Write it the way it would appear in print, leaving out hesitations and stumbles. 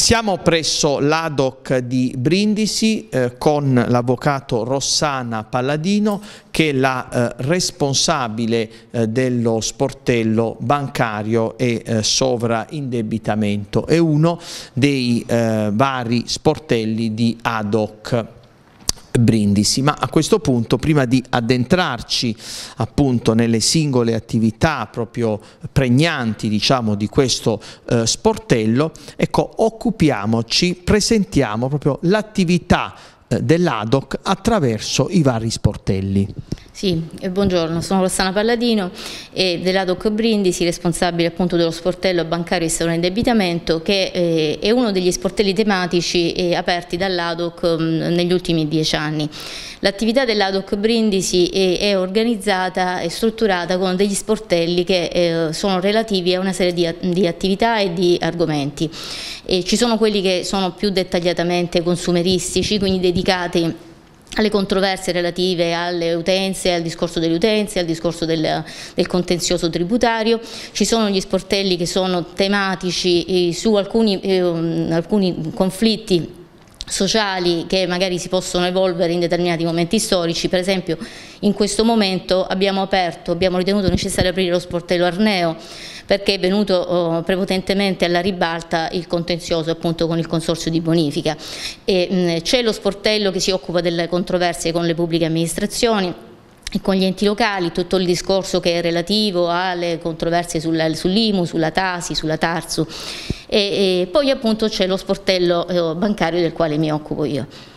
Siamo presso l'ADOC di Brindisi con l'avvocato Rossana Palladino, che è la responsabile dello sportello bancario e sovraindebitamento. È uno dei vari sportelli di ADOC Brindisi. Ma a questo punto, prima di addentrarci appunto nelle singole attività proprio pregnanti, diciamo, di questo sportello, ecco, presentiamo proprio l'attività dell'ADOC attraverso i vari sportelli. Sì, buongiorno, sono Rossana Palladino e dell'ADOC Brindisi, responsabile appunto dello sportello bancario e sovraindebitamento, che è uno degli sportelli tematici aperti dall'ADOC negli ultimi 10 anni. L'attività dell'ADOC Brindisi è organizzata e strutturata con degli sportelli che sono relativi a una serie di attività e di argomenti. Ci sono quelli che sono più dettagliatamente consumeristici, quindi dedicati alle controversie relative alle utenze, al discorso delle utenze, al discorso del contenzioso tributario. Ci sono gli sportelli che sono tematici su alcuni conflitti sociali che magari si possono evolvere in determinati momenti storici. Per esempio, in questo momento abbiamo ritenuto necessario aprire lo sportello Arneo, perché è venuto prepotentemente alla ribalta il contenzioso appunto con il consorzio di bonifica. C'è lo sportello che si occupa delle controversie con le pubbliche amministrazioni e con gli enti locali, tutto il discorso che è relativo alle controversie sull'IMU, sulla TASI, sulla TARSU, e poi appunto c'è lo sportello bancario del quale mi occupo io.